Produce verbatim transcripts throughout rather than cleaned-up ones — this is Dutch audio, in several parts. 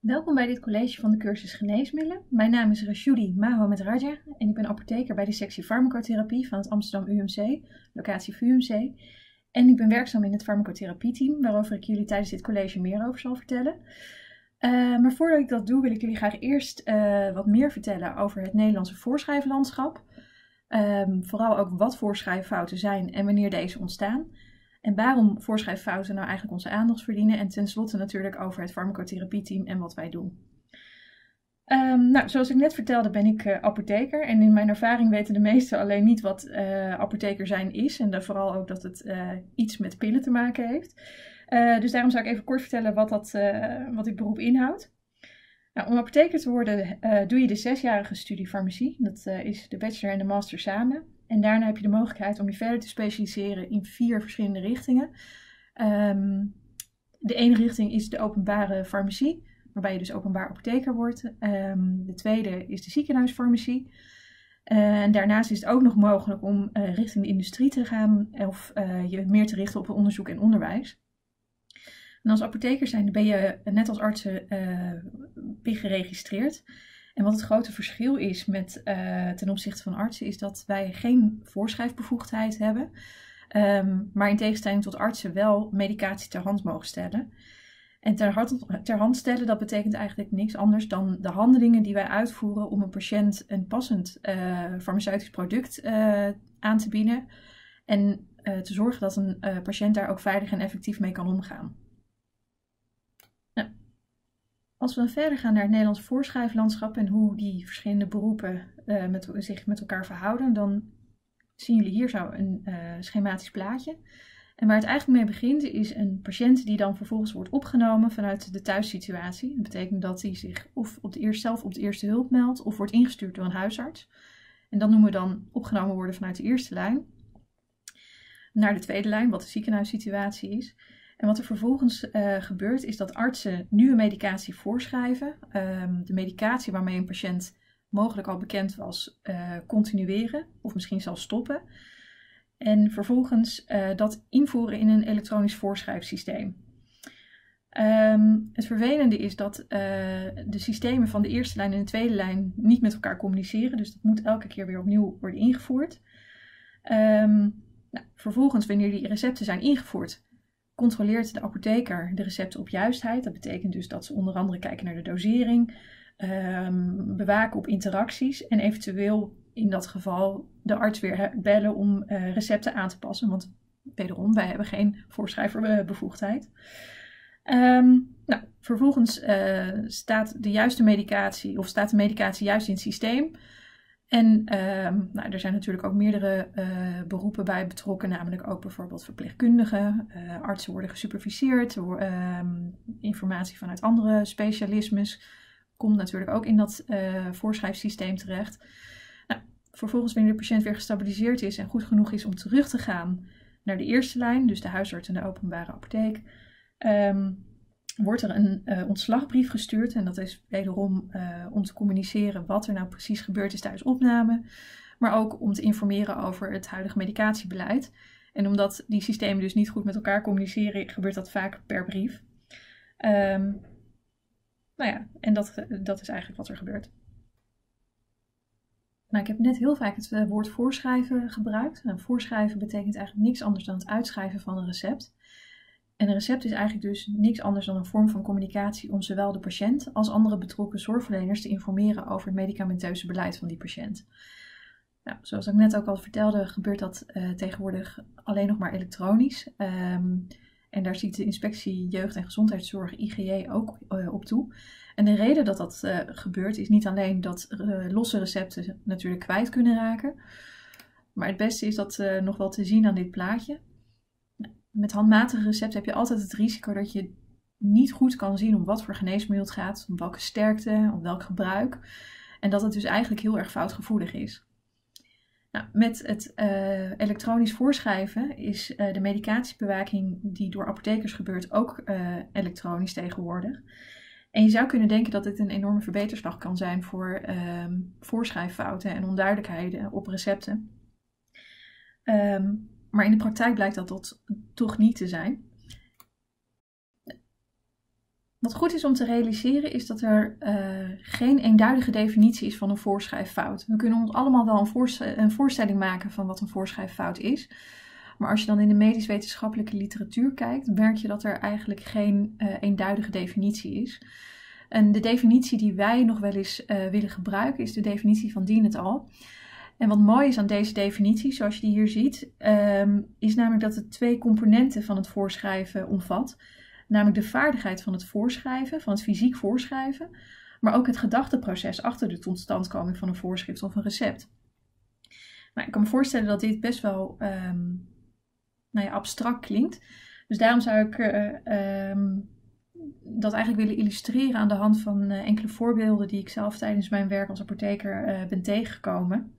Welkom bij dit college van de cursus Geneesmiddelen. Mijn naam is Rashudi Mahomed Raja en ik ben apotheker bij de sectie farmacotherapie van het Amsterdam U M C, locatie V U M C. En ik ben werkzaam in het farmacotherapieteam, waarover ik jullie tijdens dit college meer over zal vertellen. Uh, maar voordat ik dat doe, wil ik jullie graag eerst uh, wat meer vertellen over het Nederlandse voorschrijflandschap. Um, vooral ook wat voorschrijffouten zijn en wanneer deze ontstaan. En waarom voorschrijffouten nou eigenlijk onze aandacht verdienen. En tenslotte natuurlijk over het farmacotherapieteam en wat wij doen. Um, nou, zoals ik net vertelde ben ik uh, apotheker. En in mijn ervaring weten de meesten alleen niet wat uh, apotheker zijn is. En vooral ook dat het uh, iets met pillen te maken heeft. Uh, dus daarom zal ik even kort vertellen wat, dat, uh, wat dit beroep inhoudt. Nou, om apotheker te worden uh, doe je de zesjarige studie farmacie. Dat uh, is de bachelor en de master samen. En daarna heb je de mogelijkheid om je verder te specialiseren in vier verschillende richtingen. Um, de ene richting is de openbare farmacie, waarbij je dus openbaar apotheker wordt. Um, de tweede is de ziekenhuisfarmacie. Uh, en daarnaast is het ook nog mogelijk om uh, richting de industrie te gaan of uh, je meer te richten op onderzoek en onderwijs. En als apotheker zijn ben je net als artsen uh, P I G geregistreerd. En wat het grote verschil is met, uh, ten opzichte van artsen is dat wij geen voorschrijfbevoegdheid hebben. Um, maar in tegenstelling tot artsen wel medicatie ter hand mogen stellen. En ter hand, ter hand stellen dat betekent eigenlijk niks anders dan de handelingen die wij uitvoeren om een patiënt een passend uh, farmaceutisch product uh, aan te bieden. En uh, te zorgen dat een uh, patiënt daar ook veilig en effectief mee kan omgaan. Nou. Als we dan verder gaan naar het Nederlands voorschrijflandschap en hoe die verschillende beroepen uh, met, zich met elkaar verhouden, dan zien jullie hier zo een uh, schematisch plaatje. En waar het eigenlijk mee begint is een patiënt die dan vervolgens wordt opgenomen vanuit de thuissituatie. Dat betekent dat hij zich of op de eerste, zelf op de eerste hulp meldt of wordt ingestuurd door een huisarts. En dat noemen we dan opgenomen worden vanuit de eerste lijn naar de tweede lijn, wat de ziekenhuissituatie is. En wat er vervolgens uh, gebeurt is dat artsen nieuwe medicatie voorschrijven. Um, de medicatie waarmee een patiënt mogelijk al bekend was, uh, continueren of misschien zelfs stoppen. En vervolgens uh, dat invoeren in een elektronisch voorschrijfsysteem. Um, het vervelende is dat uh, de systemen van de eerste lijn en de tweede lijn niet met elkaar communiceren. Dus dat moet elke keer weer opnieuw worden ingevoerd. Um, nou, vervolgens, wanneer die recepten zijn ingevoerd, controleert de apotheker de recepten op juistheid. Dat betekent dus dat ze onder andere kijken naar de dosering, um, bewaken op interacties en eventueel in dat geval de arts weer bellen om uh, recepten aan te passen. Want wederom, wij hebben geen voorschrijverbevoegdheid. Um, nou, vervolgens uh, staat de juiste medicatie of staat de medicatie juist in het systeem. En um, nou, er zijn natuurlijk ook meerdere uh, beroepen bij betrokken, namelijk ook bijvoorbeeld verpleegkundigen. Uh, artsen worden gesuperviseerd, uh, informatie vanuit andere specialismes komt natuurlijk ook in dat uh, voorschrijfsysteem terecht. Nou, vervolgens, wanneer de patiënt weer gestabiliseerd is en goed genoeg is om terug te gaan naar de eerste lijn, dus de huisarts en de openbare apotheek, um, wordt er een uh, ontslagbrief gestuurd. En dat is wederom uh, om te communiceren wat er nou precies gebeurd is tijdens opname. Maar ook om te informeren over het huidige medicatiebeleid. En omdat die systemen dus niet goed met elkaar communiceren, gebeurt dat vaak per brief. Um, nou ja, en dat, dat is eigenlijk wat er gebeurt. Nou, ik heb net heel vaak het uh, woord voorschrijven gebruikt. Nou, voorschrijven betekent eigenlijk niks anders dan het uitschrijven van een recept. En een recept is eigenlijk dus niks anders dan een vorm van communicatie om zowel de patiënt als andere betrokken zorgverleners te informeren over het medicamenteuze beleid van die patiënt. Nou, zoals ik net ook al vertelde, gebeurt dat uh, tegenwoordig alleen nog maar elektronisch. Um, en daar ziet de Inspectie Jeugd en Gezondheidszorg, I G J, ook uh, op toe. En de reden dat dat uh, gebeurt is niet alleen dat uh, losse recepten natuurlijk kwijt kunnen raken. Maar het beste is dat uh, nog wel te zien aan dit plaatje. Met handmatige recepten heb je altijd het risico dat je niet goed kan zien om wat voor geneesmiddel het gaat, om welke sterkte, om welk gebruik. En dat het dus eigenlijk heel erg foutgevoelig is. Nou, met het uh, elektronisch voorschrijven is uh, de medicatiebewaking die door apothekers gebeurt ook uh, elektronisch tegenwoordig. En je zou kunnen denken dat dit een enorme verbeterslag kan zijn voor uh, voorschrijffouten en onduidelijkheden op recepten. Um, Maar in de praktijk blijkt dat, dat toch niet te zijn. Wat goed is om te realiseren is dat er uh, geen eenduidige definitie is van een voorschrijffout. We kunnen ons allemaal wel een, voorst- een voorstelling maken van wat een voorschrijffout is. Maar als je dan in de medisch-wetenschappelijke literatuur kijkt, merk je dat er eigenlijk geen uh, eenduidige definitie is. En de definitie die wij nog wel eens uh, willen gebruiken is de definitie van dien et al. En wat mooi is aan deze definitie, zoals je die hier ziet, um, is namelijk dat het twee componenten van het voorschrijven omvat. Namelijk de vaardigheid van het voorschrijven, van het fysiek voorschrijven, maar ook het gedachteproces achter de totstandkoming van een voorschrift of een recept. Nou, ik kan me voorstellen dat dit best wel um, nou ja, abstract klinkt. Dus daarom zou ik uh, um, dat eigenlijk willen illustreren aan de hand van uh, enkele voorbeelden die ik zelf tijdens mijn werk als apotheker uh, ben tegengekomen.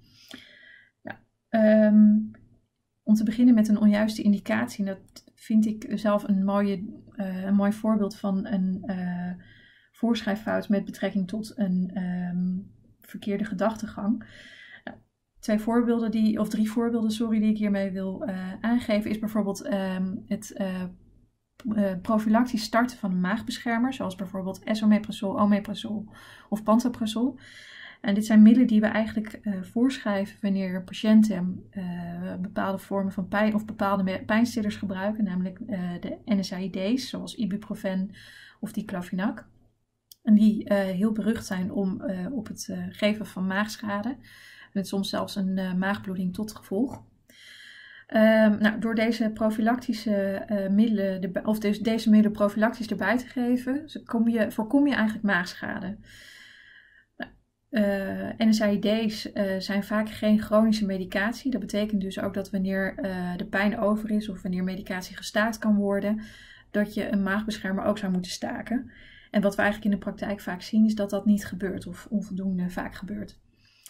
Nou, um, om te beginnen met een onjuiste indicatie. Dat vind ik zelf een, mooie, uh, een mooi voorbeeld van een uh, voorschrijffout met betrekking tot een um, verkeerde gedachtegang. Nou, twee voorbeelden die, of drie voorbeelden sorry, die ik hiermee wil uh, aangeven is bijvoorbeeld um, het uh, uh, profylactisch starten van een maagbeschermer, zoals bijvoorbeeld esomeprazol, omeprazol of pantoprazol. En dit zijn middelen die we eigenlijk uh, voorschrijven wanneer patiënten uh, bepaalde vormen van pijn of bepaalde pijnstillers gebruiken, namelijk uh, de N S A I D's, zoals ibuprofen of diclofenac. En die uh, heel berucht zijn om uh, op het uh, geven van maagschade, met soms zelfs een uh, maagbloeding tot gevolg. Uh, nou, door deze profylactische uh, middelen, de, of deze, deze middelen profylactisch erbij te geven, kom je, voorkom je eigenlijk maagschade. Uh, N S A I D's uh, zijn vaak geen chronische medicatie. Dat betekent dus ook dat wanneer uh, de pijn over is of wanneer medicatie gestaakt kan worden, dat je een maagbeschermer ook zou moeten staken. En wat we eigenlijk in de praktijk vaak zien is dat dat niet gebeurt of onvoldoende vaak gebeurt.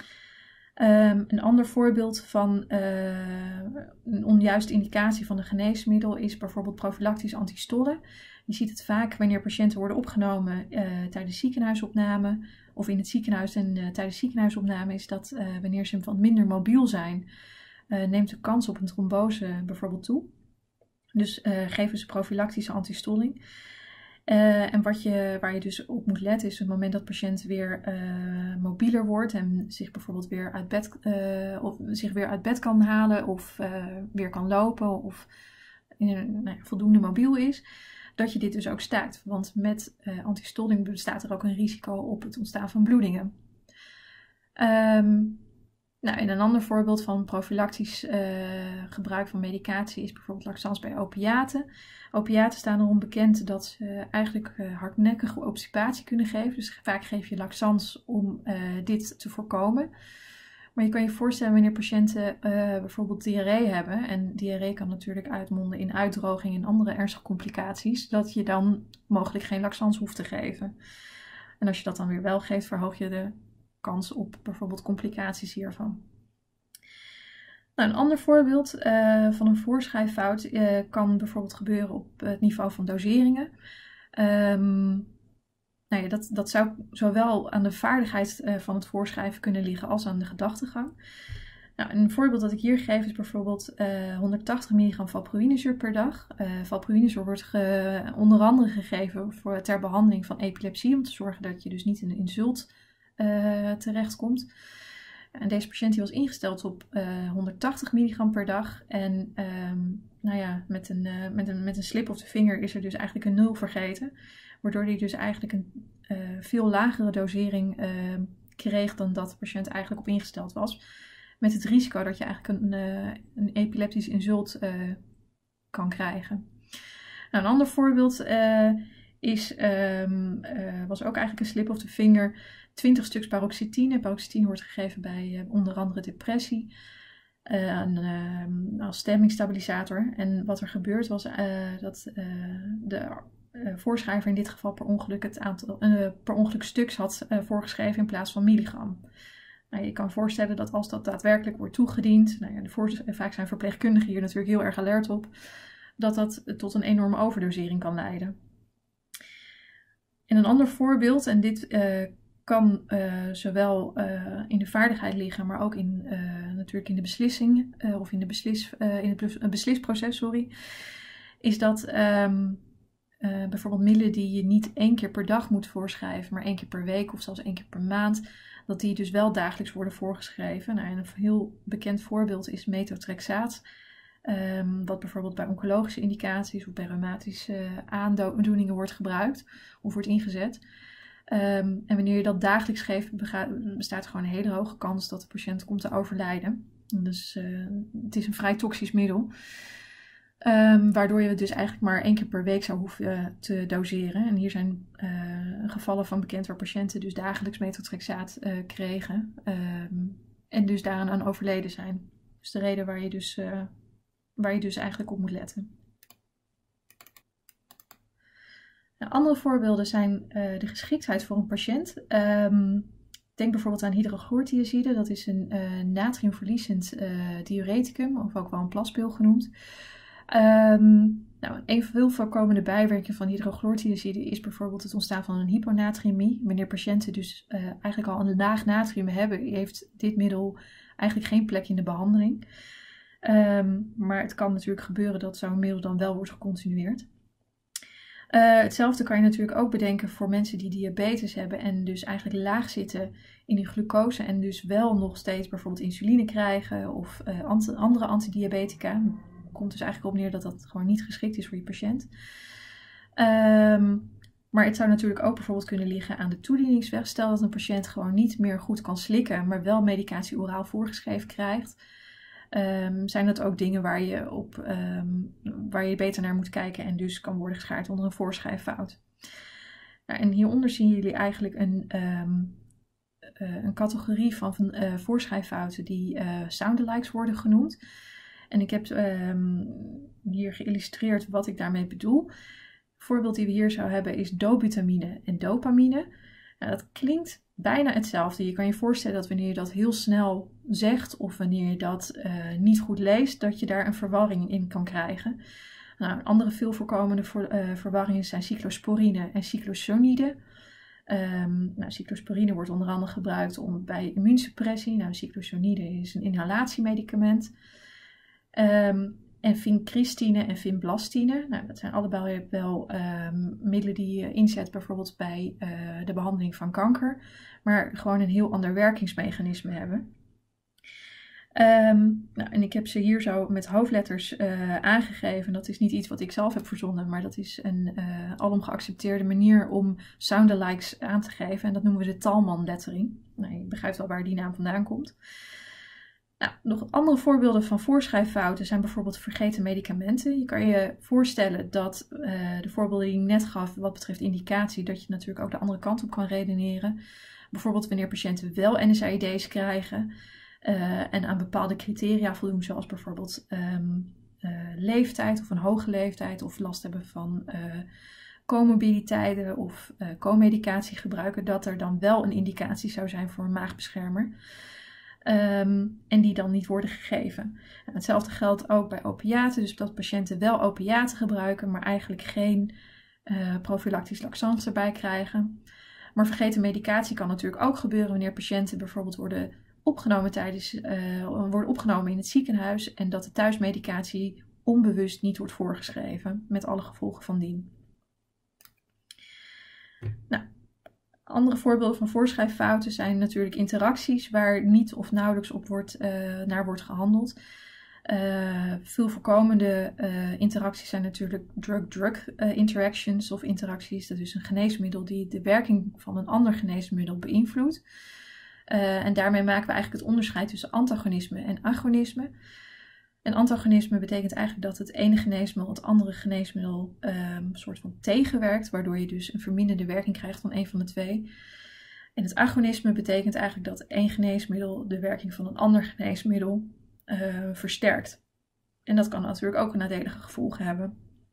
Um, een ander voorbeeld van uh, een onjuiste indicatie van een geneesmiddel is bijvoorbeeld profylactisch antistollen. Je ziet het vaak wanneer patiënten worden opgenomen uh, tijdens ziekenhuisopname of in het ziekenhuis en uh, tijdens ziekenhuisopname is dat uh, wanneer ze wat minder mobiel zijn, uh, neemt de kans op een trombose bijvoorbeeld toe. Dus uh, geven ze profylactische antistolling. Uh, en wat je, waar je dus op moet letten is het moment dat de patiënt weer uh, mobieler wordt en zich bijvoorbeeld weer uit bed, uh, of zich weer uit bed kan halen of uh, weer kan lopen of uh, nou ja, voldoende mobiel is, dat je dit dus ook staakt. Want met uh, antistolling bestaat er ook een risico op het ontstaan van bloedingen. Um, nou, en een ander voorbeeld van profylactisch uh, gebruik van medicatie is bijvoorbeeld laxans bij opiaten. Opiaten staan erom bekend dat ze eigenlijk uh, hardnekkige obstipatie kunnen geven. Dus vaak geef je laxans om uh, dit te voorkomen. Maar je kan je voorstellen wanneer patiënten uh, bijvoorbeeld diarree hebben. En diarree kan natuurlijk uitmonden in uitdroging en andere ernstige complicaties. Dat je dan mogelijk geen laxans hoeft te geven. En als je dat dan weer wel geeft, verhoog je de kans op bijvoorbeeld complicaties hiervan. Nou, een ander voorbeeld uh, van een voorschrijffout uh, kan bijvoorbeeld gebeuren op het niveau van doseringen. Um, nou ja, dat, dat zou zowel aan de vaardigheid uh, van het voorschrijven kunnen liggen als aan de gedachtegang. Nou, een voorbeeld dat ik hier geef is bijvoorbeeld uh, honderdtachtig milligram valproïnezuur per dag. Uh, valproïnezuur wordt ge, onder andere gegeven voor, ter behandeling van epilepsie, om te zorgen dat je dus niet in een insult uh, terechtkomt. En deze patiënt die was ingesteld op uh, honderdtachtig milligram per dag. En um, nou ja, met een, uh, met, een, met een slip of de vinger is er dus eigenlijk een nul vergeten. Waardoor hij dus eigenlijk een uh, veel lagere dosering uh, kreeg dan dat de patiënt eigenlijk op ingesteld was. Met het risico dat je eigenlijk een, uh, een epileptisch insult uh, kan krijgen. Nou, een ander voorbeeld uh, is, um, uh, was ook eigenlijk een slip of de vinger. twintig stuks paroxetine. Paroxetine wordt gegeven bij uh, onder andere depressie. Uh, een, uh, als stemmingstabilisator. En wat er gebeurd was uh, dat uh, de uh, voorschrijver in dit geval per ongeluk het aantal uh, per ongeluk stuks had uh, voorgeschreven in plaats van milligram. Nou, je kan voorstellen dat als dat daadwerkelijk wordt toegediend, nou ja, de voor, vaak zijn verpleegkundigen hier natuurlijk heel erg alert op, dat dat tot een enorme overdosering kan leiden. En een ander voorbeeld, en dit uh, kan uh, zowel uh, in de vaardigheid liggen, maar ook in, uh, natuurlijk in de beslissing, uh, of in, de beslis, uh, in het beslisproces, sorry, is dat um, uh, bijvoorbeeld middelen die je niet één keer per dag moet voorschrijven, maar één keer per week of zelfs één keer per maand, dat die dus wel dagelijks worden voorgeschreven. Nou, en een heel bekend voorbeeld is methotrexaat, um, wat bijvoorbeeld bij oncologische indicaties of bij reumatische aandoeningen wordt gebruikt of wordt ingezet. Um, en wanneer je dat dagelijks geeft, bestaat er gewoon een hele hoge kans dat de patiënt komt te overlijden. Dus uh, het is een vrij toxisch middel. Um, waardoor je het dus eigenlijk maar één keer per week zou hoeven uh, te doseren. En hier zijn uh, gevallen van bekend waar patiënten dus dagelijks methotrexaat uh, kregen. Um, en dus daaraan aan overleden zijn. Dus de reden waar je dus, uh, waar je dus eigenlijk op moet letten. Nou, andere voorbeelden zijn uh, de geschiktheid voor een patiënt. Um, denk bijvoorbeeld aan hydrochlorothiazide. Dat is een uh, natriumverliezend uh, diureticum, of ook wel een plaspil genoemd. Um, nou, een veel voorkomende bijwerking van hydrochlorothiazide is bijvoorbeeld het ontstaan van een hyponatriëmie. Wanneer patiënten dus uh, eigenlijk al een laag natrium hebben, heeft dit middel eigenlijk geen plek in de behandeling. Um, maar het kan natuurlijk gebeuren dat zo'n middel dan wel wordt gecontinueerd. Uh, hetzelfde kan je natuurlijk ook bedenken voor mensen die diabetes hebben en dus eigenlijk laag zitten in die glucose en dus wel nog steeds bijvoorbeeld insuline krijgen of uh, ant- andere antidiabetica. Komt dus eigenlijk op neer dat dat gewoon niet geschikt is voor je patiënt. Um, maar het zou natuurlijk ook bijvoorbeeld kunnen liggen aan de toedieningsweg. Stel dat een patiënt gewoon niet meer goed kan slikken, maar wel medicatie oraal voorgeschreven krijgt. Um, zijn dat ook dingen waar je, op, um, waar je beter naar moet kijken en dus kan worden geschaard onder een voorschrijffout. Nou, en hieronder zien jullie eigenlijk een, um, uh, een categorie van, van uh, voorschrijffouten die uh, soundalikes worden genoemd. En ik heb um, hier geïllustreerd wat ik daarmee bedoel. Het voorbeeld die we hier zouden hebben is dobutamine en dopamine. Nou, dat klinkt bijna hetzelfde. Je kan je voorstellen dat wanneer je dat heel snel zegt of wanneer je dat uh, niet goed leest, dat je daar een verwarring in kan krijgen. Nou, andere veel voorkomende voor, uh, verwarringen zijn cyclosporine en cyclosonide. Um, nou, cyclosporine wordt onder andere gebruikt om, bij immuunsuppressie. Nou, cyclosonide is een inhalatiemedicament. Um, en vincristine en vinblastine. Nou, dat zijn allebei wel um, middelen die je inzet bijvoorbeeld bij uh, de behandeling van kanker. Maar gewoon een heel ander werkingsmechanisme hebben. Um, nou, en ik heb ze hier zo met hoofdletters uh, aangegeven. Dat is niet iets wat ik zelf heb verzonnen. Maar dat is een uh, alom geaccepteerde manier om soundalikes aan te geven. En dat noemen we de Talman lettering. Nou, je begrijpt wel waar die naam vandaan komt. Nou, nog andere voorbeelden van voorschrijffouten zijn bijvoorbeeld vergeten medicamenten. Je kan je voorstellen dat uh, de voorbeelden die ik net gaf wat betreft indicatie, dat je natuurlijk ook de andere kant op kan redeneren. Bijvoorbeeld wanneer patiënten wel N S A I D's krijgen uh, en aan bepaalde criteria voldoen, zoals bijvoorbeeld um, uh, leeftijd of een hoge leeftijd of last hebben van uh, comorbiditeiten of uh, co-medicatie gebruiken, dat er dan wel een indicatie zou zijn voor een maagbeschermer. Um, en die dan niet worden gegeven. En hetzelfde geldt ook bij opiaten. Dus dat patiënten wel opiaten gebruiken, maar eigenlijk geen uh, profylactisch laxant erbij krijgen. Maar vergeten medicatie kan natuurlijk ook gebeuren wanneer patiënten bijvoorbeeld worden opgenomen, tijdens, uh, worden opgenomen in het ziekenhuis en dat de thuismedicatie onbewust niet wordt voorgeschreven, met alle gevolgen van dien. Nou, andere voorbeelden van voorschrijffouten zijn natuurlijk interacties waar niet of nauwelijks op wordt, uh, naar wordt gehandeld. Uh, veel voorkomende uh, interacties zijn natuurlijk drug-drug uh, interactions of interacties. Dat is een geneesmiddel die de werking van een ander geneesmiddel beïnvloedt. Uh, en daarmee maken we eigenlijk het onderscheid tussen antagonisme en agonisme. En antagonisme betekent eigenlijk dat het ene geneesmiddel het andere geneesmiddel uh, een soort van tegenwerkt, waardoor je dus een verminderde werking krijgt van een van de twee. En het agonisme betekent eigenlijk dat één geneesmiddel de werking van een ander geneesmiddel uh, versterkt. En dat kan natuurlijk ook nadelige gevolgen hebben.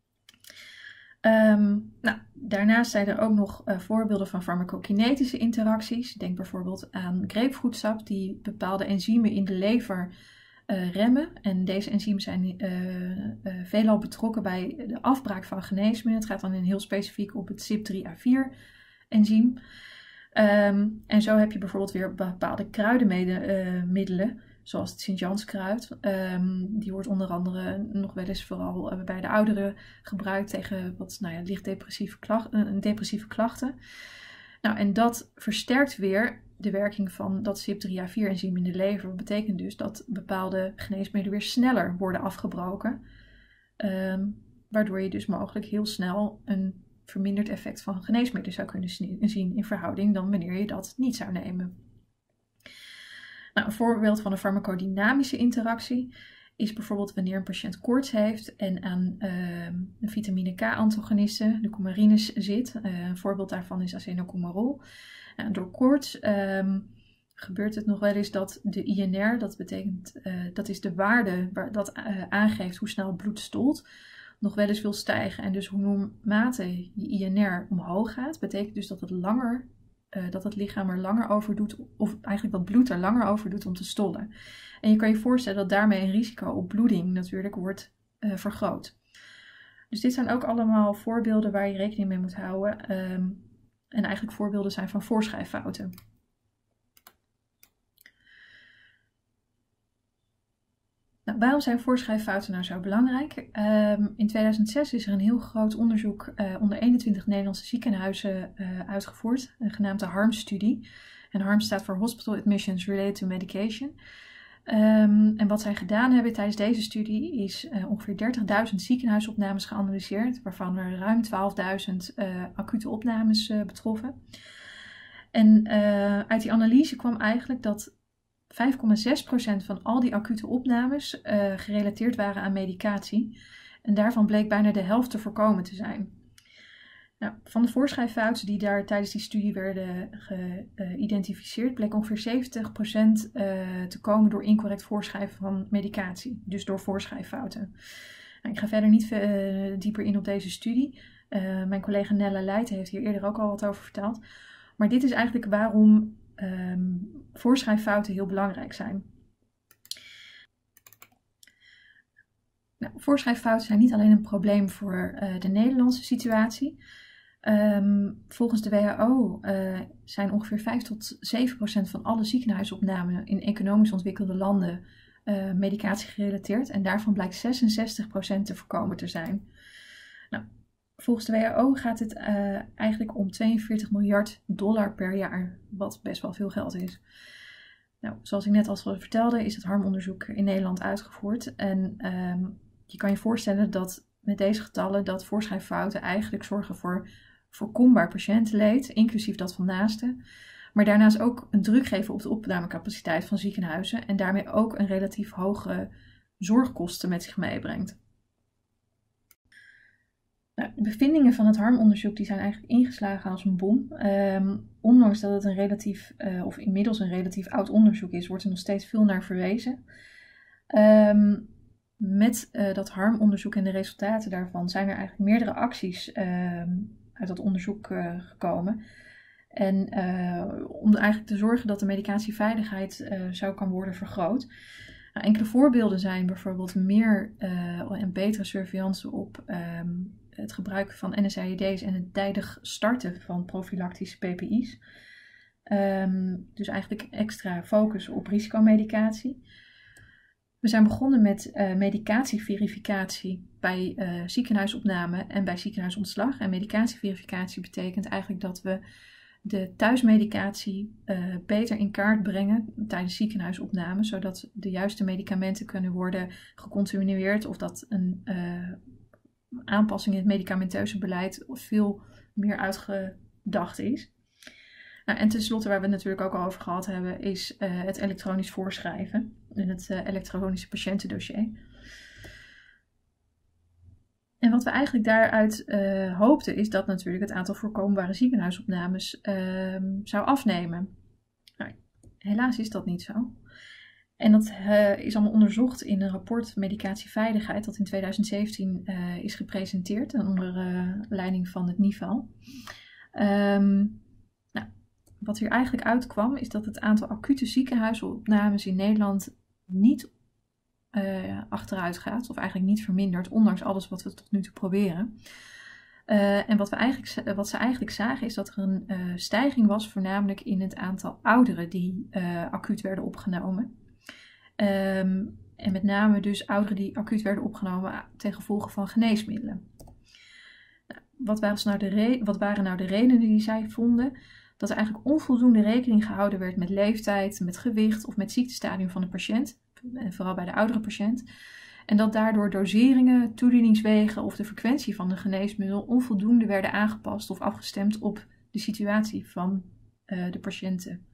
Um, nou, daarnaast zijn er ook nog uh, voorbeelden van farmacokinetische interacties. Denk bijvoorbeeld aan grapefruitsap, die bepaalde enzymen in de lever Uh, remmen. En deze enzymen zijn uh, uh, veelal betrokken bij de afbraak van geneesmiddelen. Het gaat dan in heel specifiek op het C Y P drie A vier enzym. Um, en zo heb je bijvoorbeeld weer bepaalde kruidenmiddelen zoals het Sint-Janskruid. Um, die wordt onder andere nog wel eens vooral uh, bij de ouderen gebruikt tegen wat nou ja, licht depressieve, klacht, uh, depressieve klachten. Nou, en dat versterkt weer de werking van dat C Y P drie A vier enzym in de lever. Dat betekent dus dat bepaalde geneesmiddelen weer sneller worden afgebroken. Um, waardoor je dus mogelijk heel snel een verminderd effect van geneesmiddelen zou kunnen zien in verhouding dan wanneer je dat niet zou nemen. Nou, een voorbeeld van een farmacodynamische interactie is bijvoorbeeld wanneer een patiënt koorts heeft en aan uh, een vitamine K-antagoniste, de coumarines, zit. Uh, een voorbeeld daarvan is acenocumarol. Uh, door koorts um, gebeurt het nog wel eens dat de I N R, dat betekent, uh, dat is de waarde waar, dat uh, aangeeft hoe snel het bloed stolt, nog wel eens wil stijgen. En dus hoe naarmate je I N R omhoog gaat, betekent dus dat het langer Uh, dat het lichaam er langer over doet, of eigenlijk dat bloed er langer over doet om te stollen. En je kan je voorstellen dat daarmee een risico op bloeding natuurlijk wordt uh, vergroot. Dus dit zijn ook allemaal voorbeelden waar je rekening mee moet houden. Um, en eigenlijk voorbeelden zijn van voorschrijffouten. Nou, waarom zijn voorschrijffouten nou zo belangrijk? Um, in tweeduizend zes is er een heel groot onderzoek uh, onder eenentwintig Nederlandse ziekenhuizen uh, uitgevoerd, uh, genaamd de HARM-studie. En HARM staat voor Hospital Admissions Related to Medication. Um, en wat zij gedaan hebben tijdens deze studie is uh, ongeveer dertigduizend ziekenhuisopnames geanalyseerd, waarvan er ruim twaalfduizend uh, acute opnames uh, betroffen. En uh, uit die analyse kwam eigenlijk dat vijf komma zes procent van al die acute opnames uh, gerelateerd waren aan medicatie. En daarvan bleek bijna de helft te voorkomen te zijn. Nou, van de voorschrijffouten die daar tijdens die studie werden geïdentificeerd, bleek ongeveer zeventig procent uh, te komen door incorrect voorschrijven van medicatie. Dus door voorschrijffouten. Nou, ik ga verder niet uh, dieper in op deze studie. Uh, mijn collega Nella Leijten heeft hier eerder ook al wat over verteld. Maar dit is eigenlijk waarom Um, voorschrijffouten heel belangrijk zijn. Nou, voorschrijffouten zijn niet alleen een probleem voor uh, de Nederlandse situatie. Um, volgens de W H O uh, zijn ongeveer vijf tot zeven procent van alle ziekenhuisopnames in economisch ontwikkelde landen uh, medicatie gerelateerd. En daarvan blijkt zesenzestig procent te voorkomen te zijn. Nou, volgens de W H O gaat het uh, eigenlijk om tweeënveertig miljard dollar per jaar, wat best wel veel geld is. Nou, zoals ik net al vertelde, is het HARM-onderzoek in Nederland uitgevoerd. En um, je kan je voorstellen dat met deze getallen dat voorschrijffouten eigenlijk zorgen voor voorkombaar patiëntenleed, inclusief dat van naasten. Maar daarnaast ook een druk geven op de opnamecapaciteit van ziekenhuizen en daarmee ook een relatief hoge zorgkosten met zich meebrengt. Nou, de bevindingen van het HARM-onderzoek die zijn eigenlijk ingeslagen als een bom. Um, ondanks dat het een relatief, uh, of inmiddels een relatief oud onderzoek is, wordt er nog steeds veel naar verwezen. Um, met uh, dat HARM-onderzoek en de resultaten daarvan zijn er eigenlijk meerdere acties um, uit dat onderzoek uh, gekomen. En uh, om eigenlijk te zorgen dat de medicatieveiligheid uh, zo kan worden vergroot. Nou, enkele voorbeelden zijn bijvoorbeeld meer uh, en betere surveillance op um, het gebruik van N S A I D's en het tijdig starten van profilactische P P I's. Um, dus eigenlijk extra focus op risicomedicatie. We zijn begonnen met uh, medicatieverificatie bij uh, ziekenhuisopname en bij ziekenhuisontslag. En medicatieverificatie betekent eigenlijk dat we de thuismedicatie uh, beter in kaart brengen tijdens ziekenhuisopname, zodat de juiste medicamenten kunnen worden gecontinueerd of dat een uh, aanpassing in het medicamenteuze beleid veel meer uitgedacht is. Nou, en tenslotte, waar we het natuurlijk ook al over gehad hebben, is uh, het elektronisch voorschrijven en het uh, elektronische patiëntendossier. En wat we eigenlijk daaruit uh, hoopten is dat natuurlijk het aantal voorkombare ziekenhuisopnames uh, zou afnemen. Nou, helaas is dat niet zo. En dat uh, is allemaal onderzocht in een rapport Medicatieveiligheid dat in tweeduizend zeventien uh, is gepresenteerd onder uh, leiding van het N I V A L. Um, nou, wat hier eigenlijk uitkwam is dat het aantal acute ziekenhuisopnames in Nederland niet Uh, achteruit gaat, of eigenlijk niet vermindert, ondanks alles wat we tot nu toe proberen. Uh, en wat, we eigenlijk, wat ze eigenlijk zagen is dat er een uh, stijging was, voornamelijk in het aantal ouderen die uh, acuut werden opgenomen. Um, en met name dus ouderen die acuut werden opgenomen ten gevolge van geneesmiddelen. Nou, wat, waren nou de re- wat waren nou de redenen die zij vonden? Dat er eigenlijk onvoldoende rekening gehouden werd met leeftijd, met gewicht of met ziektestadium van de patiënt. En vooral bij de oudere patiënt. En dat daardoor doseringen, toedieningswegen of de frequentie van de geneesmiddel onvoldoende werden aangepast of afgestemd op de situatie van uh, de patiënten.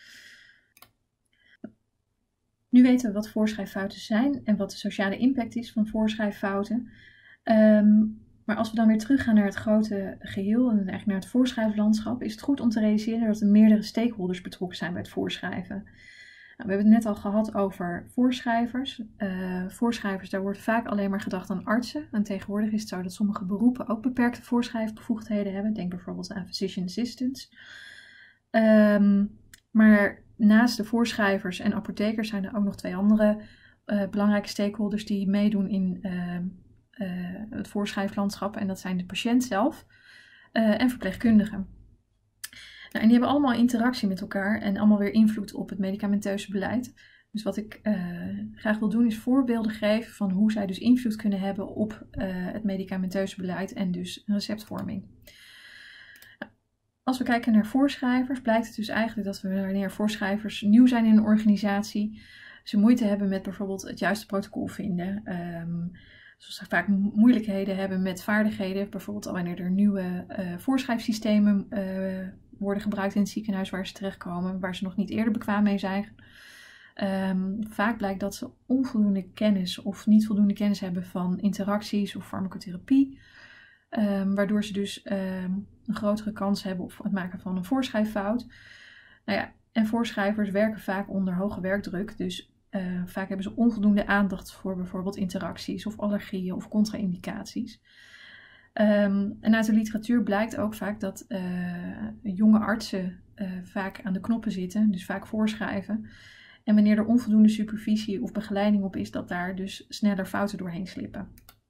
Nu weten we wat voorschrijffouten zijn en wat de sociale impact is van voorschrijffouten. Um, maar als we dan weer teruggaan naar het grote geheel en eigenlijk naar het voorschrijflandschap, is het goed om te realiseren dat er meerdere stakeholders betrokken zijn bij het voorschrijven. Nou, we hebben het net al gehad over voorschrijvers. Uh, voorschrijvers, daar wordt vaak alleen maar gedacht aan artsen. En tegenwoordig is het zo dat sommige beroepen ook beperkte voorschrijfbevoegdheden hebben. Denk bijvoorbeeld aan physician assistants. Um, maar naast de voorschrijvers en apothekers zijn er ook nog twee andere uh, belangrijke stakeholders die meedoen in uh, uh, het voorschrijflandschap. En dat zijn de patiënt zelf uh, en verpleegkundigen. Nou, en die hebben allemaal interactie met elkaar en allemaal weer invloed op het medicamenteuze beleid. Dus wat ik uh, graag wil doen is voorbeelden geven van hoe zij dus invloed kunnen hebben op uh, het medicamenteuze beleid en dus receptvorming. Als we kijken naar voorschrijvers, blijkt het dus eigenlijk dat we wanneer voorschrijvers nieuw zijn in een organisatie, ze moeite hebben met bijvoorbeeld het juiste protocol vinden. Um, zoals ze vaak moeilijkheden hebben met vaardigheden, bijvoorbeeld al wanneer er nieuwe uh, voorschrijfsystemen uh, worden gebruikt in het ziekenhuis waar ze terechtkomen, waar ze nog niet eerder bekwaam mee zijn. Um, vaak blijkt dat ze onvoldoende kennis of niet voldoende kennis hebben van interacties of farmacotherapie. Um, waardoor ze dus um, een grotere kans hebben op het maken van een voorschrijffout. Nou ja, en voorschrijvers werken vaak onder hoge werkdruk. Dus uh, vaak hebben ze onvoldoende aandacht voor bijvoorbeeld interacties of allergieën of contra-indicaties. Um, en uit de literatuur blijkt ook vaak dat uh, jonge artsen uh, vaak aan de knoppen zitten, dus vaak voorschrijven. En wanneer er onvoldoende supervisie of begeleiding op is, dat daar dus sneller fouten doorheen slippen.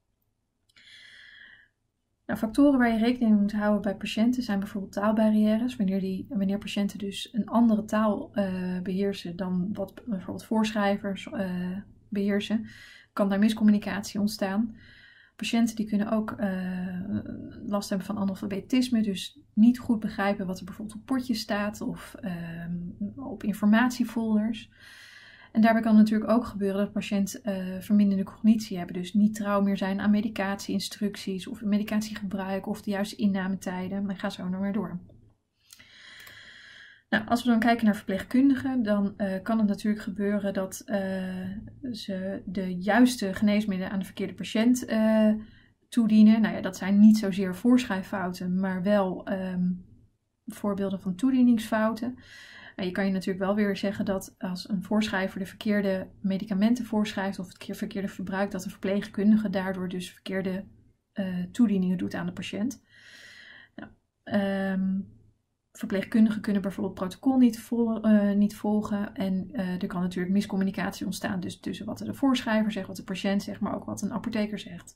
Nou, factoren waar je rekening mee moet houden bij patiënten zijn bijvoorbeeld taalbarrières. Wanneer, die, wanneer patiënten dus een andere taal uh, beheersen dan wat bijvoorbeeld voorschrijvers uh, beheersen, kan daar miscommunicatie ontstaan. Patiënten die kunnen ook uh, last hebben van analfabetisme, dus niet goed begrijpen wat er bijvoorbeeld op potjes staat of uh, op informatiefolders. En daarbij kan het natuurlijk ook gebeuren dat patiënten uh, verminderde cognitie hebben, dus niet trouw meer zijn aan medicatie-instructies of medicatiegebruik of de juiste innametijden. Maar ga zo nog maar door. Nou, als we dan kijken naar verpleegkundigen, dan uh, kan het natuurlijk gebeuren dat uh, ze de juiste geneesmiddelen aan de verkeerde patiënt uh, toedienen. Nou ja, dat zijn niet zozeer voorschrijffouten, maar wel um, voorbeelden van toedieningsfouten. Nou, je kan je natuurlijk wel weer zeggen dat als een voorschrijver de verkeerde medicamenten voorschrijft of het verkeerde verbruik, dat de verpleegkundige daardoor dus verkeerde uh, toedieningen doet aan de patiënt. Nou, um, Verpleegkundigen kunnen bijvoorbeeld het protocol niet, vol, uh, niet volgen en uh, er kan natuurlijk miscommunicatie ontstaan dus tussen wat de voorschrijver zegt, wat de patiënt zegt, maar ook wat een apotheker zegt.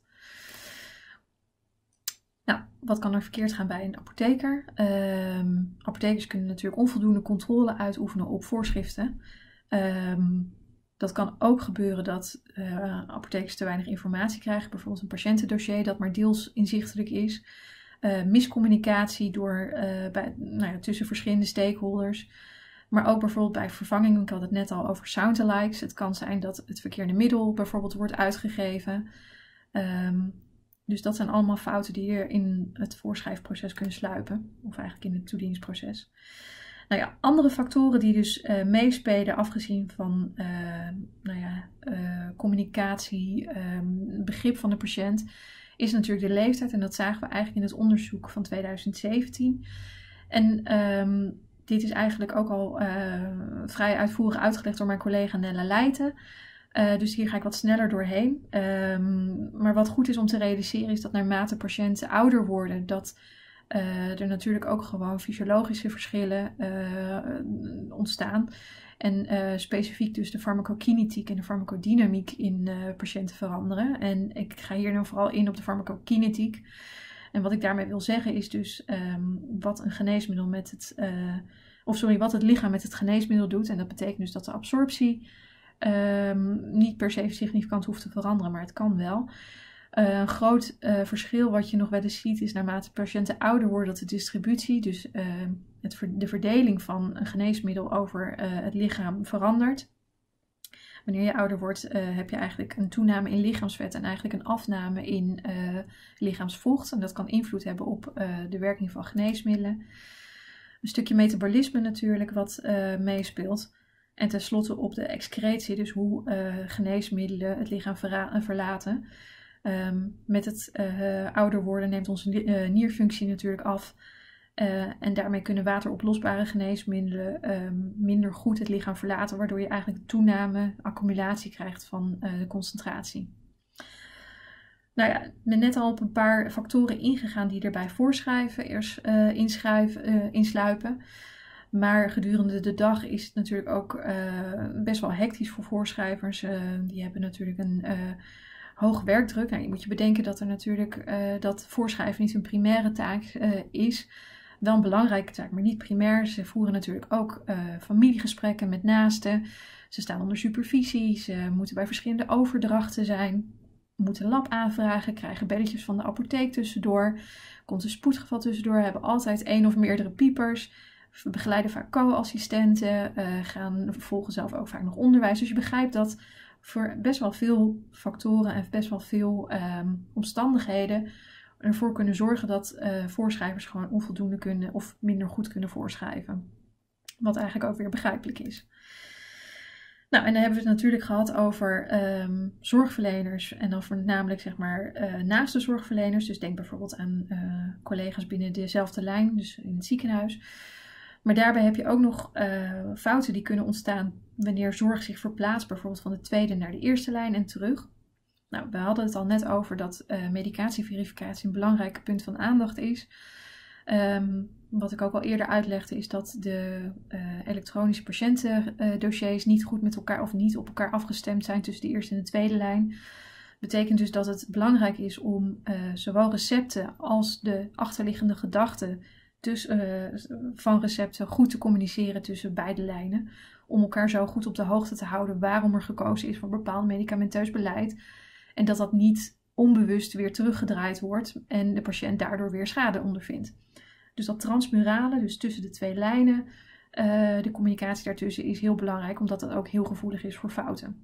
Nou, wat kan er verkeerd gaan bij een apotheker? Um, apothekers kunnen natuurlijk onvoldoende controle uitoefenen op voorschriften. Um, dat kan ook gebeuren dat uh, apothekers te weinig informatie krijgen, bijvoorbeeld een patiëntendossier dat maar deels inzichtelijk is. Uh, miscommunicatie door, uh, bij, nou ja, tussen verschillende stakeholders. Maar ook bijvoorbeeld bij vervanging, ik had het net al over sound-alikes. Het kan zijn dat het verkeerde middel bijvoorbeeld wordt uitgegeven. Um, dus dat zijn allemaal fouten die er in het voorschrijfproces kunnen sluipen. Of eigenlijk in het toedieningsproces. Nou ja, andere factoren die dus uh, meespelen, afgezien van uh, nou ja, uh, communicatie, um, begrip van de patiënt, is natuurlijk de leeftijd. En dat zagen we eigenlijk in het onderzoek van tweeduizend zeventien. En um, dit is eigenlijk ook al uh, vrij uitvoerig uitgelegd door mijn collega Nella Leijten. Uh, dus hier ga ik wat sneller doorheen. Um, maar wat goed is om te realiseren is dat naarmate patiënten ouder worden, dat uh, er natuurlijk ook gewoon fysiologische verschillen uh, ontstaan. En uh, specifiek dus de farmacokinetiek en de farmacodynamiek in uh, patiënten veranderen. En ik ga hier dan vooral in op de farmacokinetiek. En wat ik daarmee wil zeggen is dus um, wat een geneesmiddel met het, uh, of sorry, wat het lichaam met het geneesmiddel doet. En dat betekent dus dat de absorptie Um, niet per se significant hoeft te veranderen, maar het kan wel. Uh, een groot uh, verschil wat je nog wel eens ziet is naarmate patiënten ouder worden dat de distributie, dus uh, het ver de verdeling van een geneesmiddel over uh, het lichaam verandert. Wanneer je ouder wordt uh, heb je eigenlijk een toename in lichaamsvet en eigenlijk een afname in uh, lichaamsvocht. En dat kan invloed hebben op uh, de werking van geneesmiddelen. Een stukje metabolisme natuurlijk wat uh, meespeelt. En tenslotte op de excretie, dus hoe uh, geneesmiddelen het lichaam verlaten. Um, met het uh, ouder worden neemt onze uh, nierfunctie natuurlijk af. Uh, en daarmee kunnen wateroplosbare geneesmiddelen um, minder goed het lichaam verlaten. Waardoor je eigenlijk toename, accumulatie krijgt van uh, de concentratie. Nou ja, ik ben net al op een paar factoren ingegaan die erbij voorschrijven, eerst uh, inschrijven, uh, insluipen. Maar gedurende de dag is het natuurlijk ook uh, best wel hectisch voor voorschrijvers. Uh, die hebben natuurlijk een uh, hoge werkdruk. Nou, je moet je bedenken dat er natuurlijk uh, dat voorschrijven niet een primaire taak uh, is. Wel een belangrijke taak, maar niet primair. Ze voeren natuurlijk ook uh, familiegesprekken met naasten. Ze staan onder supervisie. Ze moeten bij verschillende overdrachten zijn. Moeten lab aanvragen, krijgen belletjes van de apotheek tussendoor. Komt een spoedgeval tussendoor, hebben altijd één of meerdere piepers. Begeleiden vaak co-assistenten, uh, gaan volgen zelf ook vaak nog onderwijs. Dus je begrijpt dat voor best wel veel factoren en best wel veel um, omstandigheden ervoor kunnen zorgen dat uh, voorschrijvers gewoon onvoldoende kunnen of minder goed kunnen voorschrijven. Wat eigenlijk ook weer begrijpelijk is. Nou, en dan hebben we het natuurlijk gehad over um, zorgverleners en dan voornamelijk zeg maar uh, naast de zorgverleners. Dus denk bijvoorbeeld aan uh, collega's binnen dezelfde lijn, dus in het ziekenhuis. Maar daarbij heb je ook nog uh, fouten die kunnen ontstaan wanneer zorg zich verplaatst, bijvoorbeeld van de tweede naar de eerste lijn en terug. Nou, we hadden het al net over dat uh, medicatieverificatie een belangrijk punt van aandacht is. Um, wat ik ook al eerder uitlegde is dat de uh, elektronische patiëntendossiers uh, niet goed met elkaar of niet op elkaar afgestemd zijn tussen de eerste en de tweede lijn. Betekent dus dat het belangrijk is om uh, zowel recepten als de achterliggende gedachten dus, uh, van recepten goed te communiceren tussen beide lijnen. Om elkaar zo goed op de hoogte te houden waarom er gekozen is voor bepaald medicamenteus beleid. En dat dat niet onbewust weer teruggedraaid wordt en de patiënt daardoor weer schade ondervindt. Dus dat transmurale, dus tussen de twee lijnen, uh, de communicatie daartussen is heel belangrijk, omdat dat ook heel gevoelig is voor fouten.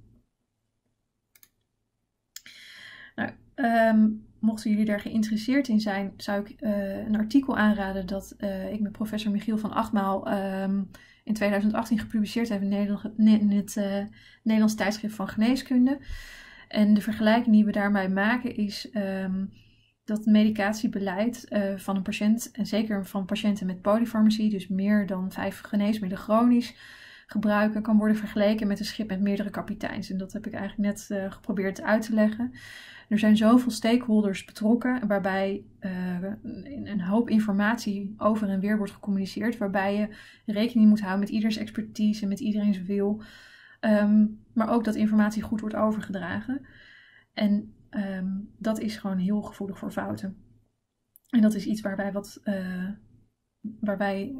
Nou, um, mochten jullie daar geïnteresseerd in zijn, zou ik uh, een artikel aanraden dat uh, ik met professor Michiel van Achtmaal um, in tweeduizend achttien gepubliceerd heb in, Nederland, in het uh, Nederlands tijdschrift van geneeskunde. En de vergelijking die we daarmee maken is um, dat medicatiebeleid uh, van een patiënt, en zeker van patiënten met polyfarmacie, dus meer dan vijf geneesmiddelen chronisch gebruiken, kan worden vergeleken met een schip met meerdere kapiteins. En dat heb ik eigenlijk net uh, geprobeerd uit te leggen. Er zijn zoveel stakeholders betrokken, waarbij uh, een hoop informatie over en weer wordt gecommuniceerd, waarbij je rekening moet houden met ieders expertise en met iedereen's wil. Um, maar ook dat informatie goed wordt overgedragen. En um, dat is gewoon heel gevoelig voor fouten. En dat is iets waar wij wat... Uh, waar wij...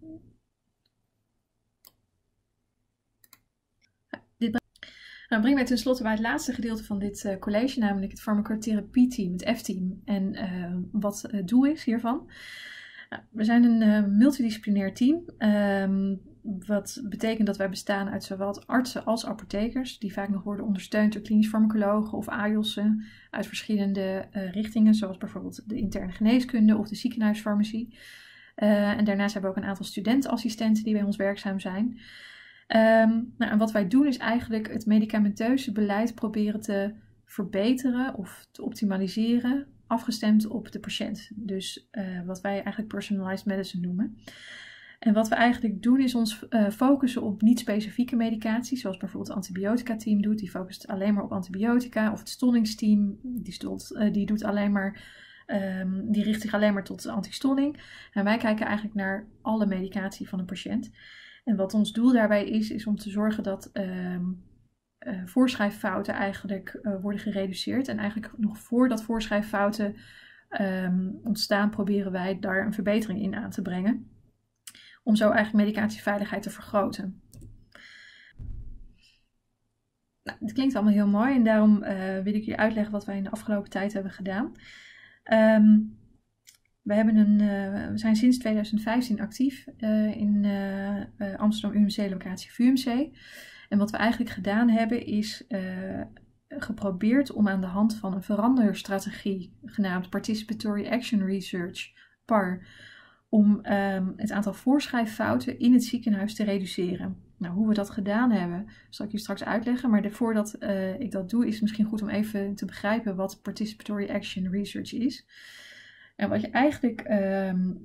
Dit nou, brengt mij tenslotte bij het laatste gedeelte van dit uh, college, namelijk het farmacotherapie-team, het F-team. En uh, wat het doel is hiervan. Nou, we zijn een uh, multidisciplinair team. Um, wat betekent dat wij bestaan uit zowel artsen als apothekers, die vaak nog worden ondersteund door klinisch farmacologen of A J O S'en uit verschillende uh, richtingen, zoals bijvoorbeeld de interne geneeskunde of de ziekenhuisfarmacie. Uh, en daarnaast hebben we ook een aantal studentenassistenten die bij ons werkzaam zijn. Um, nou, en wat wij doen is eigenlijk het medicamenteuze beleid proberen te verbeteren of te optimaliseren, afgestemd op de patiënt. Dus uh, wat wij eigenlijk personalized medicine noemen. En wat we eigenlijk doen is ons uh, focussen op niet-specifieke medicatie, zoals bijvoorbeeld het antibiotica-team doet. Die focust alleen maar op antibiotica. Of het stollingsteam, die, stolt, uh, die doet alleen maar, um, die richt zich alleen maar tot antistolling. En wij kijken eigenlijk naar alle medicatie van een patiënt. En wat ons doel daarbij is, is om te zorgen dat um, uh, voorschrijffouten eigenlijk uh, worden gereduceerd. En eigenlijk nog voordat voorschrijffouten um, ontstaan, proberen wij daar een verbetering in aan te brengen. Om zo eigenlijk medicatieveiligheid te vergroten. Nou, het klinkt allemaal heel mooi en daarom uh, wil ik jullie uitleggen wat wij in de afgelopen tijd hebben gedaan. Um, we, hebben een, uh, we zijn sinds tweeduizend vijftien actief uh, in uh, uh, Amsterdam U M C locatie V U M C. En wat we eigenlijk gedaan hebben is uh, geprobeerd om aan de hand van een veranderstrategie genaamd Participatory Action Research, P A R, om um, het aantal voorschrijffouten in het ziekenhuis te reduceren. Nou, hoe we dat gedaan hebben, zal ik je straks uitleggen. Maar de, voordat uh, ik dat doe, is het misschien goed om even te begrijpen wat Participatory Action Research is. En wat je eigenlijk, um,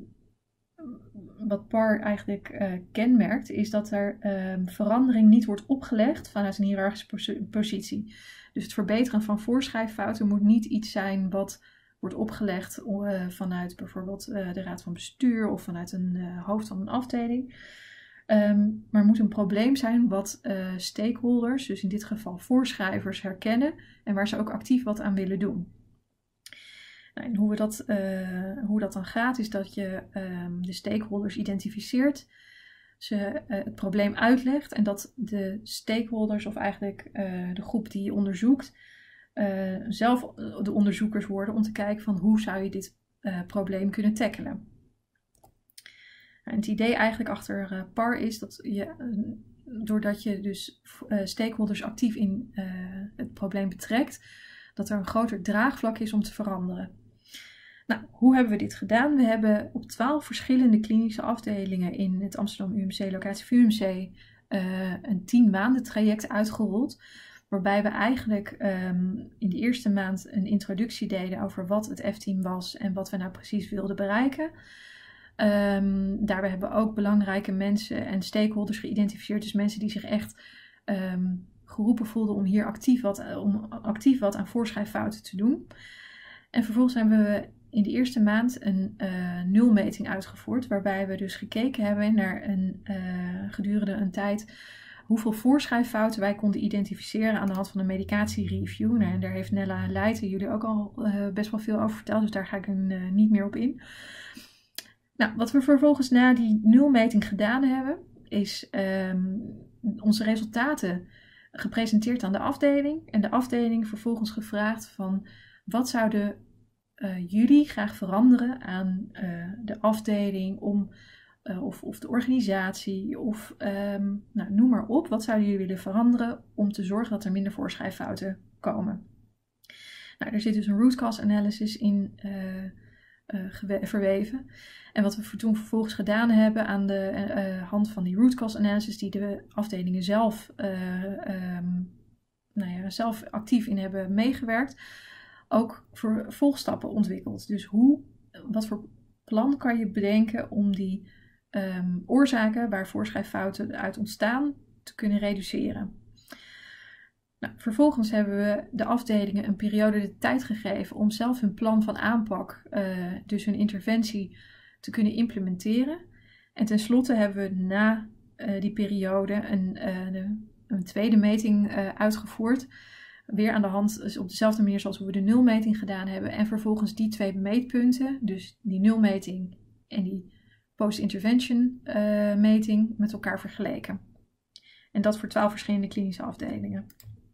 wat P A R eigenlijk uh, kenmerkt, is dat er um, verandering niet wordt opgelegd vanuit een hiërarchische positie. Dus het verbeteren van voorschrijffouten moet niet iets zijn wat wordt opgelegd uh, vanuit bijvoorbeeld uh, de raad van bestuur of vanuit een uh, hoofd van een afdeling. Um, maar het moet een probleem zijn wat uh, stakeholders, dus in dit geval voorschrijvers, herkennen en waar ze ook actief wat aan willen doen. Nou, en hoe, we dat, uh, hoe dat dan gaat is dat je um, de stakeholders identificeert, ze uh, het probleem uitlegt en dat de stakeholders of eigenlijk uh, de groep die je onderzoekt uh, zelf de onderzoekers worden om te kijken van hoe zou je dit uh, probleem kunnen tackelen. En het idee eigenlijk achter uh, P A R is dat je, uh, doordat je dus uh, stakeholders actief in uh, het probleem betrekt, dat er een groter draagvlak is om te veranderen. Nou, hoe hebben we dit gedaan? We hebben op twaalf verschillende klinische afdelingen in het Amsterdam U M C locatie V U M C uh, een tien maanden traject uitgerold, waarbij we eigenlijk um, in de eerste maand een introductie deden over wat het F-team was en wat we nou precies wilden bereiken. Um, daarbij hebben we ook belangrijke mensen en stakeholders geïdentificeerd. Dus mensen die zich echt um, geroepen voelden om hier actief wat, om actief wat aan voorschrijffouten te doen. En vervolgens hebben we in de eerste maand een uh, nulmeting uitgevoerd. Waarbij we dus gekeken hebben naar een, uh, gedurende een tijd hoeveel voorschrijffouten wij konden identificeren aan de hand van een medicatiereview. Nou, en daar heeft Nella Leijten jullie ook al uh, best wel veel over verteld. Dus daar ga ik uh, niet meer op in. Nou, wat we vervolgens na die nulmeting gedaan hebben, is um, onze resultaten gepresenteerd aan de afdeling. En de afdeling vervolgens gevraagd van wat zouden uh, jullie graag veranderen aan uh, de afdeling om, uh, of, of de organisatie of um, nou, noem maar op. Wat zouden jullie willen veranderen om te zorgen dat er minder voorschrijffouten komen? Nou, er zit dus een root cause analysis in uh, uh, verweven. En wat we toen vervolgens gedaan hebben aan de uh, hand van die root cause analysis die de afdelingen zelf, uh, um, nou ja, zelf actief in hebben meegewerkt, ook vervolgstappen ontwikkeld. Dus hoe, wat voor plan kan je bedenken om die um, oorzaken waar voorschrijffouten uit ontstaan te kunnen reduceren? Nou, vervolgens hebben we de afdelingen een periode de tijd gegeven om zelf hun plan van aanpak, uh, dus hun interventie, te kunnen implementeren. En tenslotte hebben we na uh, die periode een, uh, de, een tweede meting uh, uitgevoerd. Weer aan de hand, dus op dezelfde manier zoals we de nulmeting gedaan hebben. En vervolgens die twee meetpunten, dus die nulmeting en die post-intervention uh, meting, met elkaar vergeleken. En dat voor twaalf verschillende klinische afdelingen.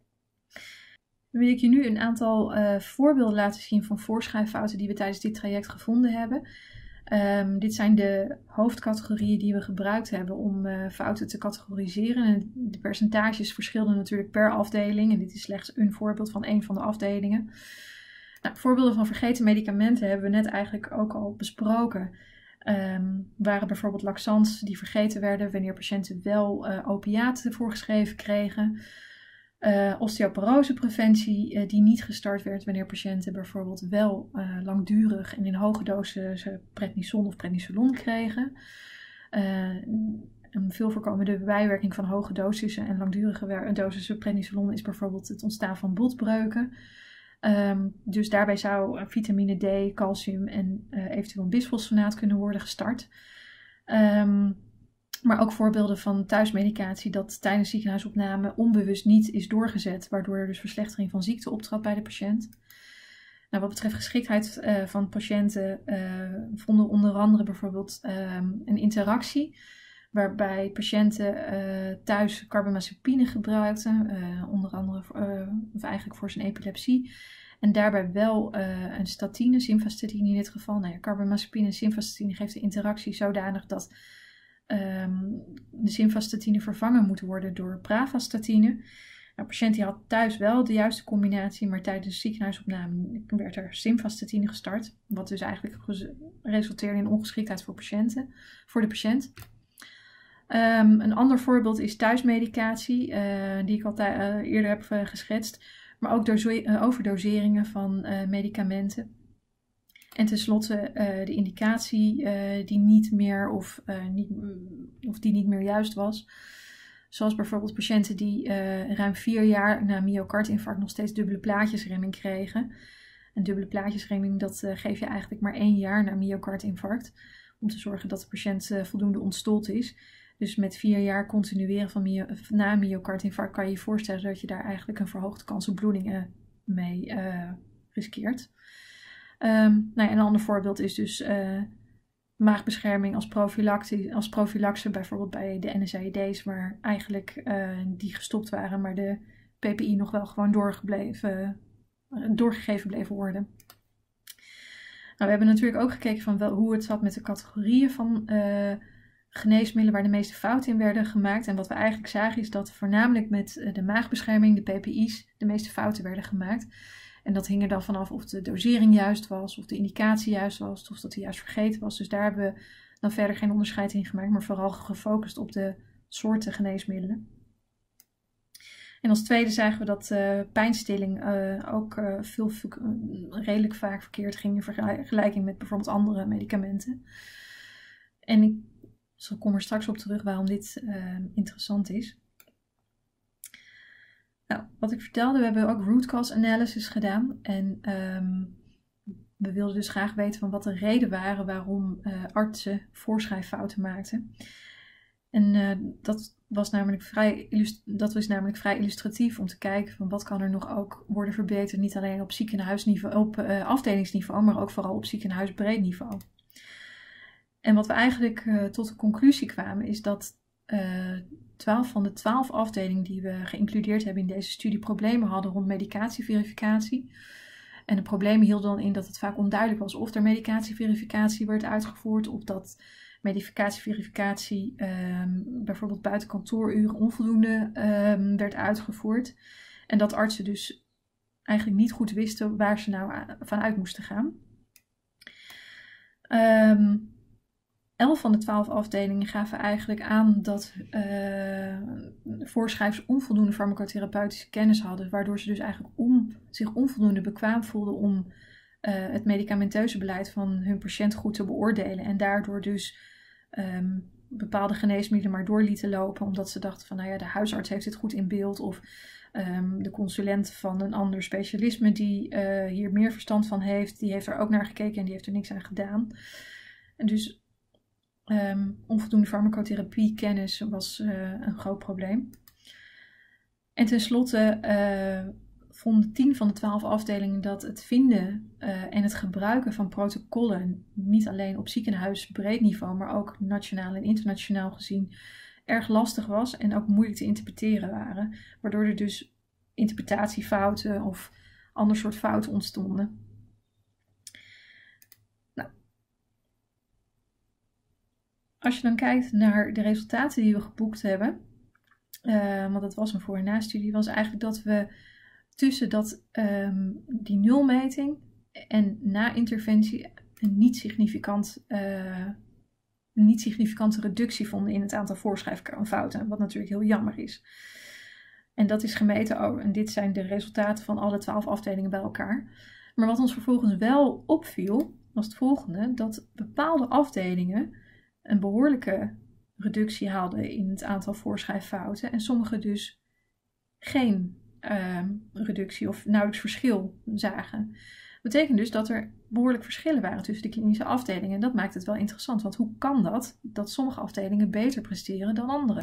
Dan wil ik je nu een aantal uh, voorbeelden laten zien van voorschrijffouten die we tijdens dit traject gevonden hebben. Um, dit zijn de hoofdcategorieën die we gebruikt hebben om uh, fouten te categoriseren. En de percentages verschillen natuurlijk per afdeling. En dit is slechts een voorbeeld van een van de afdelingen. Nou, voorbeelden van vergeten medicamenten hebben we net eigenlijk ook al besproken. Um, waren bijvoorbeeld laxants die vergeten werden wanneer patiënten wel uh, opiaten voorgeschreven kregen. Uh, osteoporosepreventie uh, die niet gestart werd wanneer patiënten bijvoorbeeld wel uh, langdurig en in hoge doses prednison of prednisolon kregen. Uh, een veel voorkomende bijwerking van hoge dosissen en langdurige dosissen prednisolon is bijvoorbeeld het ontstaan van botbreuken. Um, dus daarbij zou vitamine D, calcium en uh, eventueel een bisfosfonaat kunnen worden gestart. Um, Maar ook voorbeelden van thuismedicatie dat tijdens ziekenhuisopname onbewust niet is doorgezet, waardoor er dus verslechtering van ziekte optrad bij de patiënt. Nou, wat betreft geschiktheid uh, van patiënten uh, vonden onder andere bijvoorbeeld um, een interactie waarbij patiënten uh, thuis carbamazepine gebruikten, uh, onder andere uh, of eigenlijk voor zijn epilepsie. En daarbij wel uh, een statine, simvastatine in dit geval. Nou ja, carbamazepine en simvastatine geeft de interactie zodanig dat um, de simvastatine vervangen moet worden door pravastatine. Nou, de patiënt die had thuis wel de juiste combinatie, maar tijdens de ziekenhuisopname werd er simvastatine gestart. Wat dus eigenlijk resulteerde in ongeschiktheid voor, patiënten, voor de patiënt. Um, een ander voorbeeld is thuismedicatie, uh, die ik al uh, eerder heb uh, geschetst. Maar ook uh, overdoseringen van uh, medicamenten. En tenslotte uh, de indicatie uh, die niet meer of, uh, niet, of die niet meer juist was. Zoals bijvoorbeeld patiënten die uh, ruim vier jaar na myocardinfarct nog steeds dubbele plaatjesremming kregen. Een dubbele plaatjesremming dat uh, geef je eigenlijk maar één jaar na myocardinfarct. Om te zorgen dat de patiënt uh, voldoende ontstold is. Dus met vier jaar continueren van myo, na myocardinfarct kan je je voorstellen dat je daar eigenlijk een verhoogde kans op bloedingen mee uh, riskeert. Um, nou ja, een ander voorbeeld is dus uh, maagbescherming als, als profilaxe, bijvoorbeeld bij de N S A I D's, waar eigenlijk uh, die gestopt waren, maar de P P I nog wel gewoon doorgebleven, uh, doorgegeven bleven worden. Nou, we hebben natuurlijk ook gekeken van wel, hoe het zat met de categorieën van uh, geneesmiddelen waar de meeste fouten in werden gemaakt. En wat we eigenlijk zagen is dat voornamelijk met de maagbescherming, de P P I's, de meeste fouten werden gemaakt. En dat hing er dan vanaf of de dosering juist was, of de indicatie juist was, of dat die juist vergeten was. Dus daar hebben we dan verder geen onderscheid in gemaakt, maar vooral gefocust op de soorten geneesmiddelen. En als tweede zagen we dat uh, pijnstilling uh, ook uh, veel, uh, redelijk vaak verkeerd ging in vergelijking met bijvoorbeeld andere medicamenten. En ik dus ik kom er straks op terug waarom dit uh, interessant is. Nou, wat ik vertelde, we hebben ook root cause analysis gedaan. En um, we wilden dus graag weten van wat de redenen waren waarom uh, artsen voorschrijffouten maakten. En uh, dat, was namelijk vrij dat was namelijk vrij illustratief om te kijken van wat kan er nog ook worden verbeterd. Niet alleen op ziekenhuisniveau, op uh, afdelingsniveau, maar ook vooral op ziekenhuisbreed niveau. En wat we eigenlijk uh, tot de conclusie kwamen is dat uh, twaalf van de twaalf afdelingen die we geïncludeerd hebben in deze studie problemen hadden rond medicatieverificatie. En de problemen hielden dan in dat het vaak onduidelijk was of er medicatieverificatie werd uitgevoerd, of dat medicatieverificatie um, bijvoorbeeld buiten kantooruren onvoldoende um, werd uitgevoerd. En dat artsen dus eigenlijk niet goed wisten waar ze nou vanuit moesten gaan. Um, elf van de twaalf afdelingen gaven eigenlijk aan dat uh, voorschrijvers onvoldoende farmacotherapeutische kennis hadden, waardoor ze dus eigenlijk om, zich onvoldoende bekwaam voelden om uh, het medicamenteuze beleid van hun patiënt goed te beoordelen. En daardoor dus um, bepaalde geneesmiddelen maar door lieten lopen, omdat ze dachten van, nou ja, de huisarts heeft dit goed in beeld, of um, de consulent van een ander specialisme die uh, hier meer verstand van heeft, die heeft er ook naar gekeken en die heeft er niks aan gedaan. En dus Um, onvoldoende farmacotherapie kennis was uh, een groot probleem. En tenslotte uh, vonden tien van de twaalf afdelingen dat het vinden uh, en het gebruiken van protocollen niet alleen op ziekenhuisbreed niveau, maar ook nationaal en internationaal gezien erg lastig was en ook moeilijk te interpreteren waren, waardoor er dus interpretatiefouten of ander soort fouten ontstonden. Als je dan kijkt naar de resultaten die we geboekt hebben, uh, want dat was een voor- en na-studie, was eigenlijk dat we tussen dat, um, die nulmeting en na-interventie een niet, significant, uh, een niet significante reductie vonden in het aantal voorschrijffouten, wat natuurlijk heel jammer is. En dat is gemeten over, en dit zijn de resultaten van alle twaalf afdelingen bij elkaar. Maar wat ons vervolgens wel opviel, was het volgende, dat bepaalde afdelingen een behoorlijke reductie haalden in het aantal voorschrijffouten en sommige dus geen uh, reductie of nauwelijks verschil zagen. Dat betekent dus dat er behoorlijk verschillen waren tussen de klinische afdelingen. En dat maakt het wel interessant, want hoe kan dat, dat sommige afdelingen beter presteren dan andere?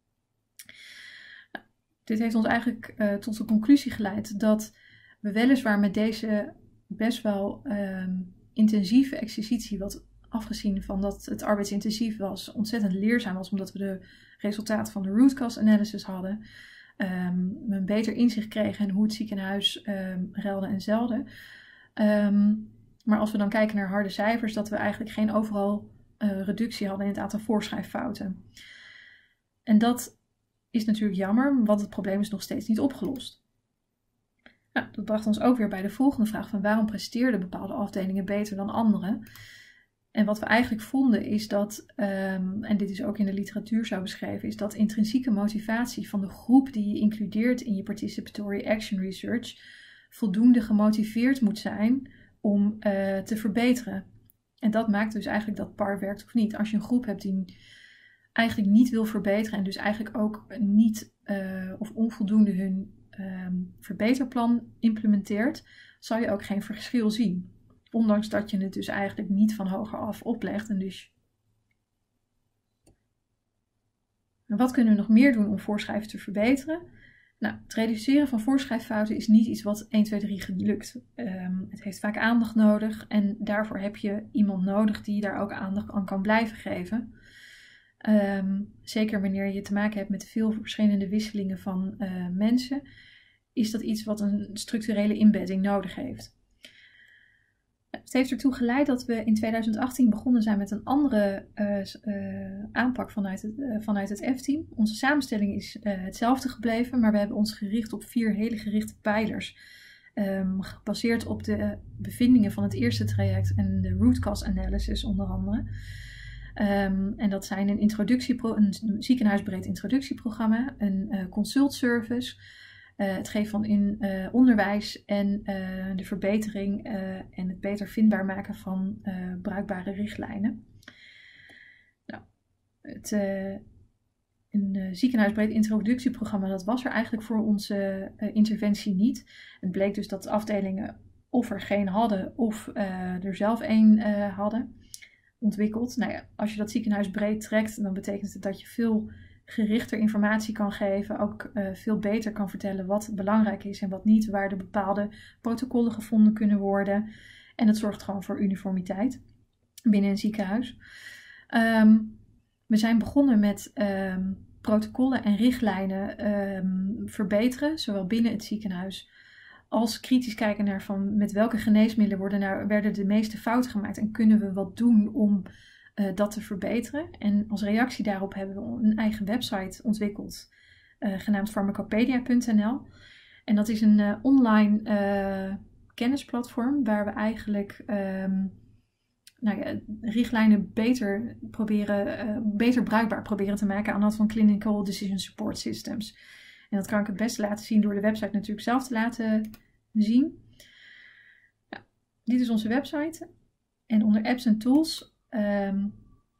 Nou, dit heeft ons eigenlijk uh, tot de conclusie geleid dat we weliswaar met deze best wel uh, intensieve exercitie, wat afgezien van dat het arbeidsintensief was, ontzettend leerzaam was, omdat we de resultaten van de root cause analysis hadden. Um, we een beter inzicht kregen in hoe het ziekenhuis um, ruilde en zeilde. Um, maar als we dan kijken naar harde cijfers, dat we eigenlijk geen overal uh, reductie hadden in het aantal voorschrijffouten. En dat is natuurlijk jammer, want het probleem is nog steeds niet opgelost. Nou, dat bracht ons ook weer bij de volgende vraag van waarom presteerden bepaalde afdelingen beter dan andere? En wat we eigenlijk vonden is dat, um, en dit is ook in de literatuur zo beschreven, is dat intrinsieke motivatie van de groep die je includeert in je participatory action research voldoende gemotiveerd moet zijn om uh, te verbeteren. En dat maakt dus eigenlijk dat P A R werkt of niet. Als je een groep hebt die eigenlijk niet wil verbeteren en dus eigenlijk ook niet uh, of onvoldoende hun um, verbeterplan implementeert, zal je ook geen verschil zien. Ondanks dat je het dus eigenlijk niet van hoger af oplegt. En dus... En wat kunnen we nog meer doen om voorschrijven te verbeteren? Nou, het reduceren van voorschrijffouten is niet iets wat één, twee, drie gelukt. Um, het heeft vaak aandacht nodig en daarvoor heb je iemand nodig die daar ook aandacht aan kan blijven geven. Um, zeker wanneer je te maken hebt met veel verschillende wisselingen van uh, mensen, is dat iets wat een structurele inbedding nodig heeft. Het heeft ertoe geleid dat we in tweeduizend achttien begonnen zijn met een andere uh, uh, aanpak vanuit het, uh, vanuit het F-team. Onze samenstelling is uh, hetzelfde gebleven, maar we hebben ons gericht op vier hele gerichte pijlers. Um, gebaseerd op de bevindingen van het eerste traject en de root cause analysis onder andere. Um, en dat zijn een, introductiepro- een ziekenhuisbreed introductieprogramma, een uh, consultservice, Uh, het geven van in, uh, onderwijs en uh, de verbetering uh, en het beter vindbaar maken van uh, bruikbare richtlijnen. Nou, het uh, een uh, ziekenhuisbreed introductieprogramma, dat was er eigenlijk voor onze uh, interventie niet. Het bleek dus dat afdelingen of er geen hadden of uh, er zelf één uh, hadden ontwikkeld. Nou ja, als je dat ziekenhuisbreed trekt, dan betekent het dat je veel gerichter informatie kan geven, ook uh, veel beter kan vertellen wat belangrijk is en wat niet, waar er bepaalde protocollen gevonden kunnen worden. En het zorgt gewoon voor uniformiteit binnen een ziekenhuis. Um, we zijn begonnen met um, protocollen en richtlijnen um, verbeteren, zowel binnen het ziekenhuis als kritisch kijken naar van met welke geneesmiddelen worden nou, werden de meeste fouten gemaakt en kunnen we wat doen om Uh, dat te verbeteren. En als reactie daarop hebben we een eigen website ontwikkeld, uh, genaamd pharmacopedia punt n l. En dat is een uh, online uh, kennisplatform waar we eigenlijk um, nou ja, richtlijnen beter, proberen, uh, beter bruikbaar proberen te maken aan de hand van Clinical Decision Support Systems. En dat kan ik het beste laten zien door de website natuurlijk zelf te laten zien. Ja, dit is onze website. En onder apps en tools Um,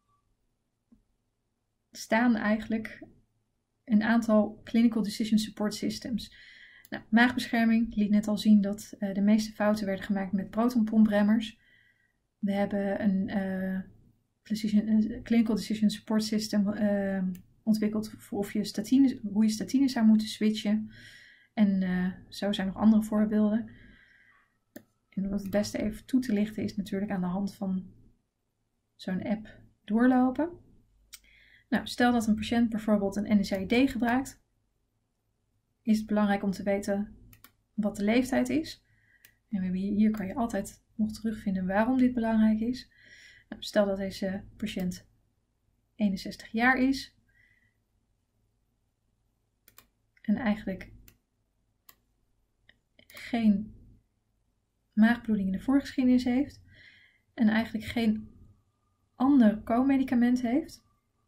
staan eigenlijk een aantal Clinical Decision Support Systems. Nou, maagbescherming liet net al zien dat uh, de meeste fouten werden gemaakt met protonpompremmers. We hebben een uh, decision, uh, Clinical Decision Support System uh, ontwikkeld voor of je statine, hoe je statine zou moeten switchen. En uh, zo zijn nog andere voorbeelden. En om het beste even toe te lichten is natuurlijk aan de hand van zo'n app doorlopen. Nou, stel dat een patiënt bijvoorbeeld een N S A I D gebruikt, is het belangrijk om te weten wat de leeftijd is. En we hebben hier, hier kan je altijd nog terugvinden waarom dit belangrijk is. Nou, stel dat deze patiënt eenenzestig jaar is en eigenlijk geen maagbloeding in de voorgeschiedenis heeft en eigenlijk geen ander co-medicament heeft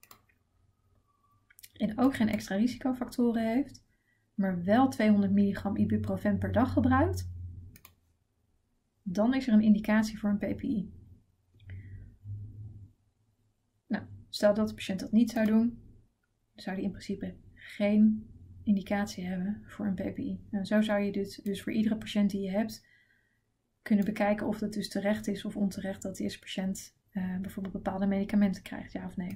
en ook geen extra risicofactoren heeft, maar wel tweehonderd milligram ibuprofen per dag gebruikt, dan is er een indicatie voor een P P I. Nou, stel dat de patiënt dat niet zou doen, dan zou die in principe geen indicatie hebben voor een P P I. Nou, zo zou je dit dus voor iedere patiënt die je hebt kunnen bekijken of het dus terecht is of onterecht dat deze patiënt uh, bijvoorbeeld bepaalde medicamenten krijgt, ja of nee.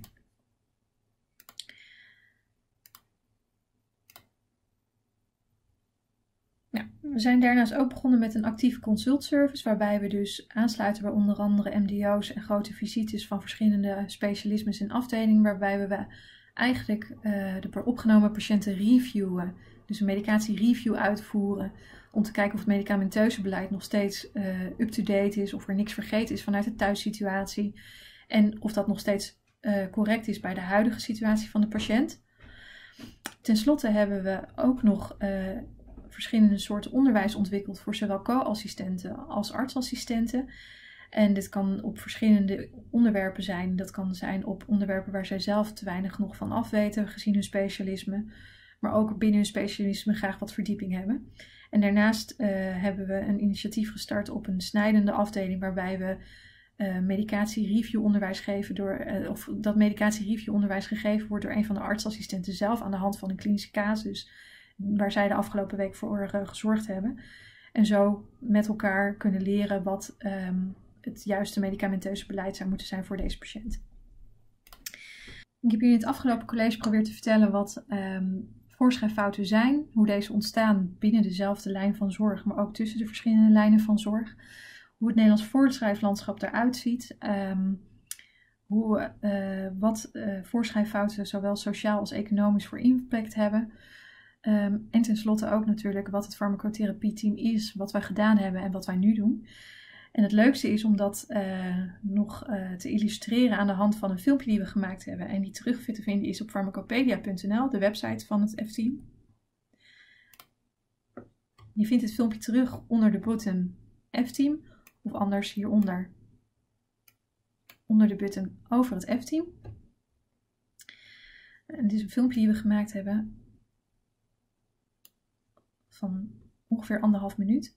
Nou, We zijn daarnaast ook begonnen met een actieve consultservice, waarbij we dus aansluiten bij onder andere M D O's en grote visites van verschillende specialismes en afdelingen, waarbij we eigenlijk uh, de per opgenomen patiënten reviewen, dus een medicatie-review uitvoeren, om te kijken of het medicamenteuze beleid nog steeds uh, up-to-date is, of er niks vergeten is vanuit de thuissituatie en of dat nog steeds uh, correct is bij de huidige situatie van de patiënt. Ten slotte hebben we ook nog uh, verschillende soorten onderwijs ontwikkeld voor zowel co-assistenten als artsassistenten. En dit kan op verschillende onderwerpen zijn. Dat kan zijn op onderwerpen waar zij zelf te weinig nog van afweten gezien hun specialisme. Maar ook binnen hun specialisme graag wat verdieping hebben. En daarnaast uh, hebben we een initiatief gestart op een snijdende afdeling waarbij we uh, medicatie-review-onderwijs geven door, uh, of dat medicatie-review-onderwijs gegeven wordt door een van de artsassistenten zelf aan de hand van een klinische casus waar zij de afgelopen week voor uh, gezorgd hebben. En zo met elkaar kunnen leren wat um, het juiste medicamenteuze beleid zou moeten zijn voor deze patiënt. Ik heb jullie in het afgelopen college geprobeerd te vertellen wat um, voorschrijffouten zijn, hoe deze ontstaan binnen dezelfde lijn van zorg, maar ook tussen de verschillende lijnen van zorg. Hoe het Nederlands voorschrijflandschap eruit ziet, um, hoe, uh, wat uh, voorschrijffouten zowel sociaal als economisch voor impact hebben. Um, en tenslotte ook natuurlijk wat het farmacotherapie-team is, wat wij gedaan hebben en wat wij nu doen. En het leukste is om dat uh, nog uh, te illustreren aan de hand van een filmpje die we gemaakt hebben. En die terug te vinden is op farmacopedia punt n l, de website van het F-team. Je vindt het filmpje terug onder de button F-team of anders hieronder onder de button over het F-team. En dit is een filmpje die we gemaakt hebben van ongeveer anderhalf minuut.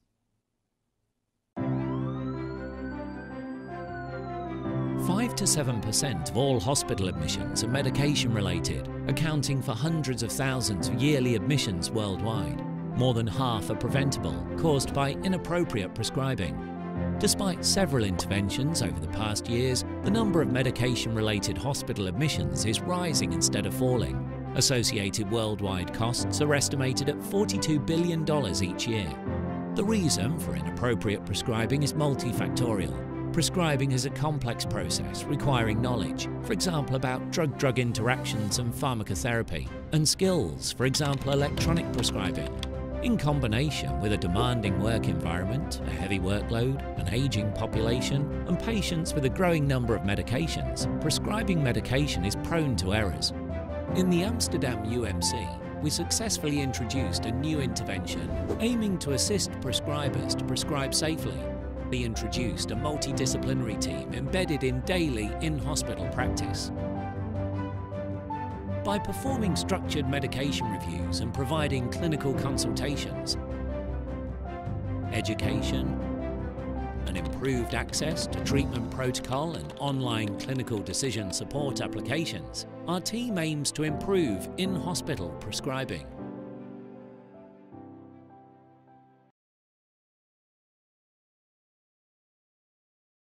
five to seven percent of all hospital admissions are medication related, accounting for hundreds of thousands of yearly admissions worldwide. More than half are preventable, caused by inappropriate prescribing. Despite several interventions over the past years, the number of medication related hospital admissions is rising instead of falling. Associated worldwide costs are estimated at forty-two billion dollars each year. The reason for inappropriate prescribing is multifactorial. Prescribing is a complex process requiring knowledge, for example about drug-drug interactions and pharmacotherapy, and skills, for example electronic prescribing. In combination with a demanding work environment, a heavy workload, an aging population, and patients with a growing number of medications, prescribing medication is prone to errors. In the Amsterdam U M C, we successfully introduced a new intervention aiming to assist prescribers to prescribe safely. We introduced a multidisciplinary team embedded in daily in-hospital practice. By performing structured medication reviews and providing clinical consultations, education, and improved access to treatment protocol and online clinical decision support applications, our team aims to improve in-hospital prescribing.